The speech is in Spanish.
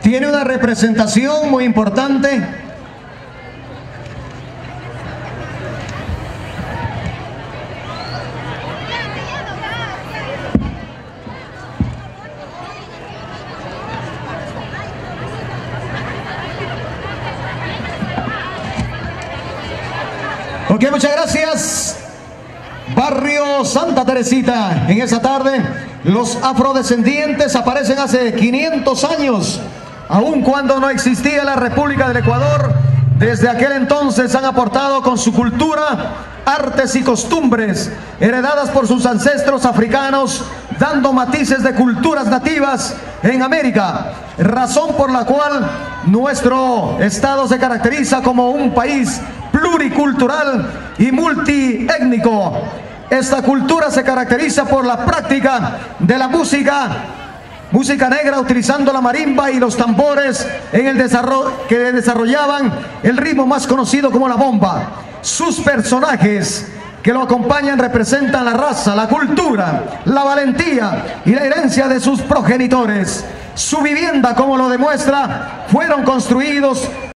tiene una representación muy importante. Ok, muchas gracias. Barrio Santa Teresita. En esa tarde, los afrodescendientes aparecen hace 500 años, aun cuando no existía la República del Ecuador. Desde aquel entonces han aportado con su cultura, artes y costumbres heredadas por sus ancestros africanos, dando matices de culturas nativas en América, razón por la cual nuestro estado se caracteriza como un país pluricultural y multiétnico. Esta cultura se caracteriza por la práctica de la música negra, utilizando la marimba y los tambores en el desarrollo, que desarrollaban el ritmo más conocido como la bomba. Sus personajes que lo acompañan representan la raza, la cultura, la valentía y la herencia de sus progenitores. Su vivienda, como lo demuestra, fueron construidos